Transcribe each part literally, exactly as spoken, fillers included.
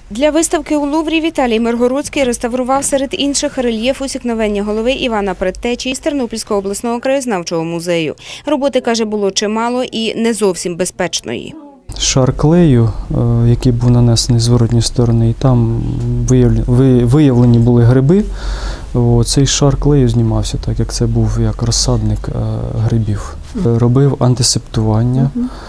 Для виставки у Луврі Віталій Миргородський реставрував серед інших рельєф усікновення голови Івана Предтечі із Тернопільського обласного краєзнавчого музею. Роботи, каже, було чимало і не зовсім безпечної. Шар клею, який був нанесений з зворотньої сторони, і там виявлені були гриби. Цей шар клею знімався, так як це був як розсадник грибів. Робив антисептування.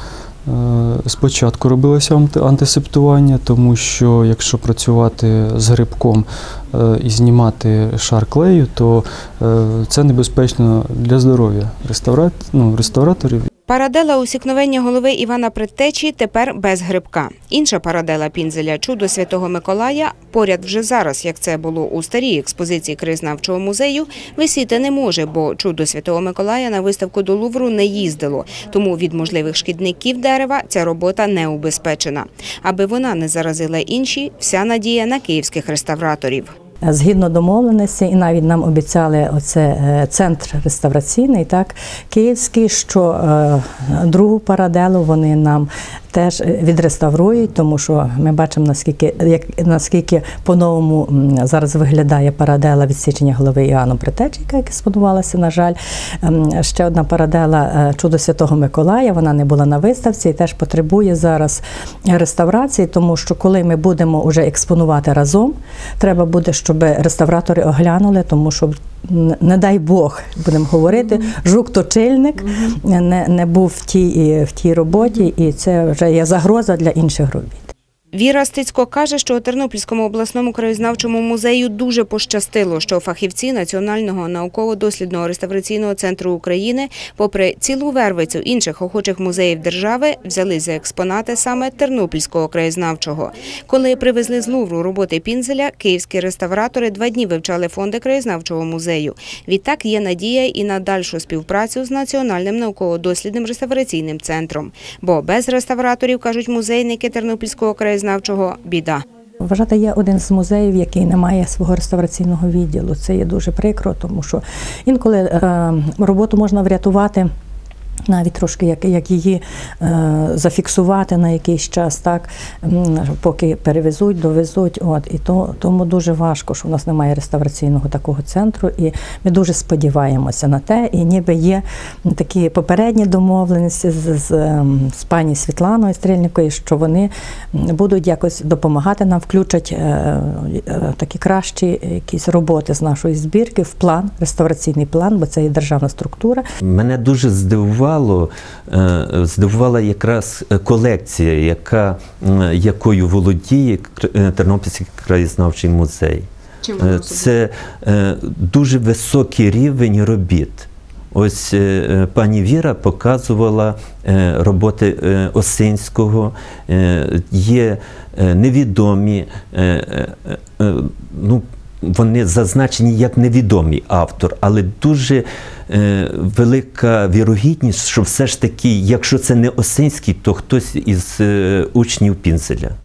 Спочатку робилося антисептування, тому що якщо працювати з грибком і знімати шар клею, то це небезпечно для здоров'я ну, реставраторів. Парадела усікновення голови Івана Предтечі тепер без грибка. Інша парадела пінзеля «Чудо Святого Миколая» поряд вже зараз, як це було у старій експозиції краєзнавчого музею, висіти не може, бо «Чудо Святого Миколая» на виставку до Лувру не їздило. Тому від можливих шкідників дерева ця робота не убезпечена. Аби вона не заразила інші, вся надія на київських реставраторів. Згідно домовленості, і навіть нам обіцяли оце центр реставраційний, так, київський, що е, другу параделу вони нам теж відреставрують, тому що ми бачимо, наскільки, як, наскільки по-новому зараз виглядає парадела відсічення голови Івана Предтечі, яка експонувалася, на жаль. Ще одна парадела «Чудо Святого Миколая», вона не була на виставці і теж потребує зараз реставрації, тому що коли ми будемо вже експонувати разом, треба буде, щоб реставратори оглянули, тому що, не дай Бог, будемо говорити, жук-точильник не, не був в тій, в тій роботі, і це вже є загроза для інших робіт. Віра Стицько каже, що у Тернопільському обласному краєзнавчому музею дуже пощастило, що фахівці Національного науково-дослідного реставраційного центру України, попри цілу вервицю інших охочих музеїв держави, взяли за експонати саме Тернопільського краєзнавчого. Коли привезли з Лувру роботи пінзеля, київські реставратори два дні вивчали фонди краєзнавчого музею. Відтак є надія і на дальшу співпрацю з Національним науково-дослідним реставраційним центром. Бо без реставраторів, кажуть музейники Тернопільського краєзнавчого, біда. Вважати, є один з музеїв, який не має свого реставраційного відділу. Це є дуже прикро, тому що інколи е, роботу можна врятувати, навіть трошки, як, як її е, зафіксувати на якийсь час, так, поки перевезуть, довезуть. От, і то, тому дуже важко, що в нас немає реставраційного такого центру, і ми дуже сподіваємося на те, і ніби є такі попередні домовленості з, з, з пані Світланою Стрільниковою, що вони будуть якось допомагати нам, включать е, е, такі кращі якісь роботи з нашої збірки в план, реставраційний план, бо це є державна структура. Мене дуже здивувало, здивувала якраз колекція, яка, якою володіє Тернопільський краєзнавчий музей. Це дуже високий рівень робіт. Ось пані Віра показувала роботи Осинського, є невідомі, ну, вони зазначені як невідомий автор, але дуже е, велика вірогідність, що все ж таки, якщо це не Осинський, то хтось із е, учнів Пінзеля.